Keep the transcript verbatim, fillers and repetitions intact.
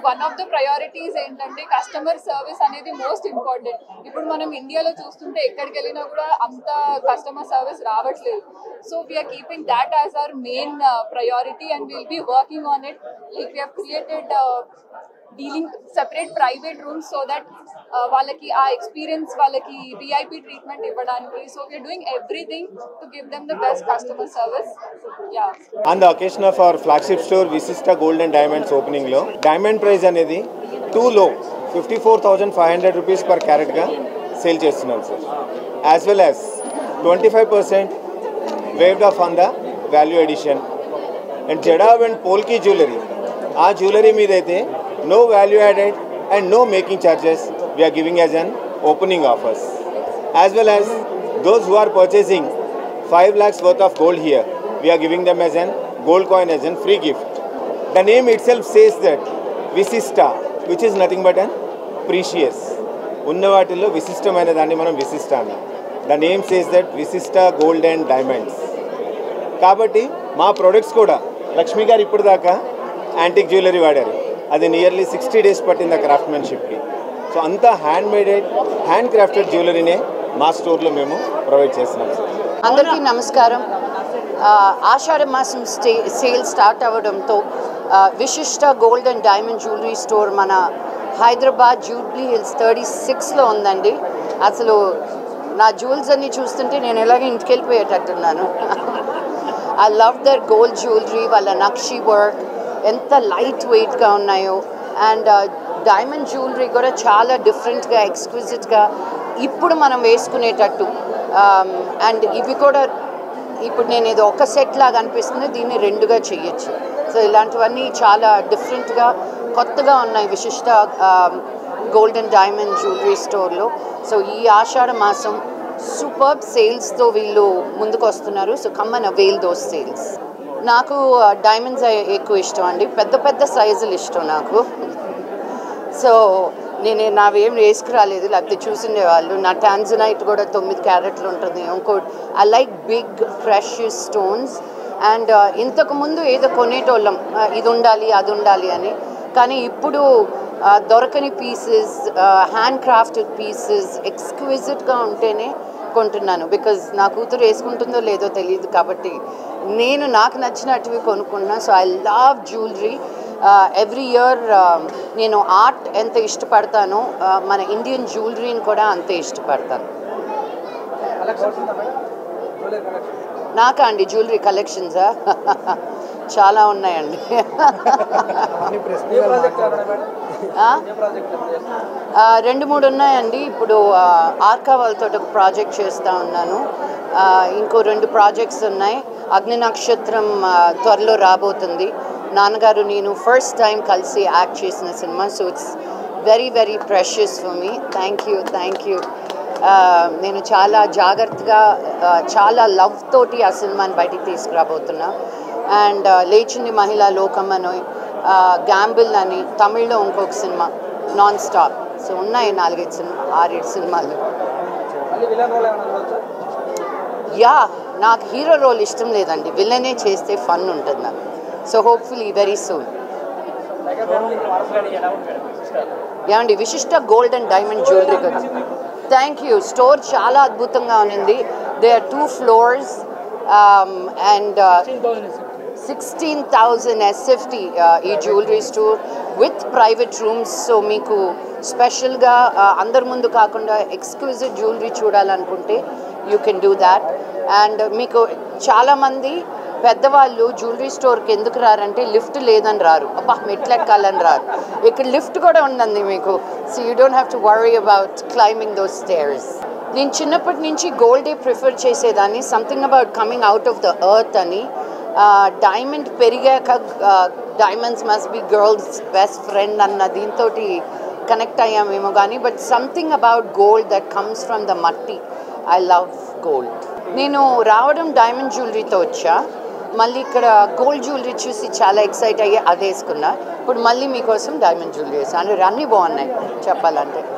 One of the priorities ఏంటంటే customer service అనేది most important. ఇప్పుడు మనం ఇండియాలో చూస్తుంటే ఎక్కడికి వెళ్ళినా కూడా అంత కస్టమర్ సర్వీస్ రావట్లేదు. So we're keeping that as our main priority and will be working on it. Like we have created dealing separate private rooms so that వాళ్ళకి ఆ ఎక్స్పీరియన్స్ వాళ్ళకి విఐపి ట్రీట్మెంట్ ఇవ్వడానికి. So we're doing everything to give them the best customer service. Yeah on the occasion of our flagship store Vishishta gold and diamonds opening లో diamond price అనేది two lakh fifty four thousand five hundred rupees per carat గా sale చేస్తున్నాం sir. As well as twenty five percent waived off on the value addition and jadau and polki jewellery. ఆ jewellery మీద అయితే no value added and no making charges we are giving as an opening offers. As well as those who are purchasing five lakhs worth of gold here, we are giving them as an gold coin as a free gift. The name itself says that Visista, which is nothing but an precious. Unna vaatilo visishtamaina danni manam Visista anna. The name says that Visista gold and diamonds. Kabatti ma products kuda Lakshmi garu ippudu daaka antique jewellery vaadaru. అది nearly sixty days పట్టింది ఆ క్రాఫ్ట్మెన్షిప్కి. So అంతా hand maded hand crafted జ్యువెలరీనే మా స్టోర్లో మేము provide చేస్తున్నాం సార్. అందరికీ నమస్కారం. ఆషాఢ మాసం స్టే సేల్ స్టార్ట్ అవ్వడంతో Vishishta gold and diamond jewellery store మన హైదరాబాద్ జూబ్లీ హిల్స్ థర్టీ సిక్స్లో ఉందండి. అసలు నా జ్యువెల్స్ అన్నీ చూస్తుంటే నేను ఎలాగో ఇంటికి వెళ్ళిపోయేటట్టున్నాను. I love their gold jewellery, వాళ్ళ నక్షి వర్క్ ఎంత లైట్ వెయిట్గా ఉన్నాయో. అండ్ డైమండ్ జ్యువెలరీ కూడా చాలా డిఫరెంట్గా ఎక్స్క్విజిట్గా ఇప్పుడు మనం వేసుకునేటట్టు. అండ్ ఇవి కూడా ఇప్పుడు నేను ఏదో ఒక సెట్ లాగా అనిపిస్తుంది, దీన్ని రెండుగా చేయొచ్చు. సో ఇలాంటివన్నీ చాలా డిఫరెంట్గా కొత్తగా ఉన్నాయి Vishishta gold and diamond jewellery స్టోర్లో. సో ఈ ఆషాఢ మాసం సూపర్ సేల్స్తో వీళ్ళు ముందుకు వస్తున్నారు. So come and avail those sales. నాకు డైమండ్స్ ఎక్కువ ఇష్టం అండి, పెద్ద పెద్ద సైజులు ఇష్టం నాకు. సో నేను నావేం వేసుకురాలేదు, లేకపోతే చూసిండే వాళ్ళు. నా టాన్జనైట్ కూడా తొమ్మిది క్యారెట్లు ఉంటుంది. ఇంకోటి I like big precious stones. And ఇంతకుముందు ఏదో కొనేటోళ్ళం ఇది ఉండాలి అది ఉండాలి అని, కానీ ఇప్పుడు దొరకని పీసెస్, హ్యాండ్ క్రాఫ్టెడ్ పీసెస్ ఎక్స్క్విజిట్గా ఉంటేనే కొంటున్నాను. బికాజ్ నా కూతురు వేసుకుంటుందో లేదో తెలియదు కాబట్టి నేను నాకు నచ్చినట్టువి కొనుక్కున్నా. So I love jewellery. Every year నేను ఆర్ట్ ఎంత ఇష్టపడతానో మన ఇండియన్ జ్యువెలరీని కూడా అంతే ఇష్టపడతాను. నాకా అండి జ్యువెలరీ కలెక్షన్సా చాలా ఉన్నాయండి. రెండు మూడు ఉన్నాయండి. ఇప్పుడు ఆర్కా వాళ్ళతో ఒక ప్రాజెక్ట్ చేస్తూ ఉన్నాను. ఇంకో రెండు ప్రాజెక్ట్స్ ఉన్నాయి. అగ్ని నక్షత్రం త్వరలో రాబోతుంది. నాన్నగారు నేను ఫస్ట్ టైం కలిసి యాక్ట్ చేసిన సినిమా. So it's very very precious for me. Thank you thank you. నేను చాలా జాగ్రత్తగా చాలా లవ్ తోటి ఆ సినిమాని బయటికి తీసుకురాబోతున్నా. అండ్ లేచింది మహిళా లోకం అని, గ్యాంబిల్ అని తమిళ్లో ఇంకొక సినిమా నాన్ స్టాప్. సో ఉన్నాయి నాలుగైదు సినిమా ఆరేడు సినిమాలు. యా నాకు హీరో రోల్ ఇష్టం లేదండి, విలనే చేస్తే ఫన్ ఉంటుంది నాకు. So hopefully very soon. ఏమండి Vishishta gold and diamond jewellery కదా. Thank you. స్టోర్ చాలా అద్భుతంగా ఉంది. They are two floors and sixteen thousand SFT ఈ jewellery store with private rooms. So మీకు స్పెషల్గా అందరి ముందు కాకుండా ఎక్స్క్లూజివ్ జ్యువెలరీ చూడాలనుకుంటే you can do that. And మీకు చాలామంది పెద్దవాళ్ళు జ్యువెలరీ స్టోర్కి ఎందుకు రారంటే లిఫ్ట్ లేదని రారు, అబ్బా మెట్లు ఎక్కాలని రారు. ఇక్కడ లిఫ్ట్ కూడా ఉందండి మీకు. So you don't have to worry about climbing those stairs. నేను చిన్నప్పటి నుంచి గోల్డే ప్రిఫర్ చేసేదాన్ని, something about coming out of the earth అని. డైమండ్ పెరిగాక diamonds must be girls best friend అన్న దీంతో కనెక్ట్ అయ్యామేమో కానీ, but something about gold that comes from the మట్టి. I love gold. నేను రావడం డైమండ్ జ్యువెలరీతో వచ్చా, మళ్ళీ ఇక్కడ గోల్డ్ జ్యువెలరీ చూసి చాలా ఎక్సైట్ అయ్యి అది వేసుకున్నా. ఇప్పుడు మళ్ళీ మీకోసం డైమండ్ జ్యువెలరీ వేసాను. అన్నీ బాగున్నాయి చెప్పాలంటే.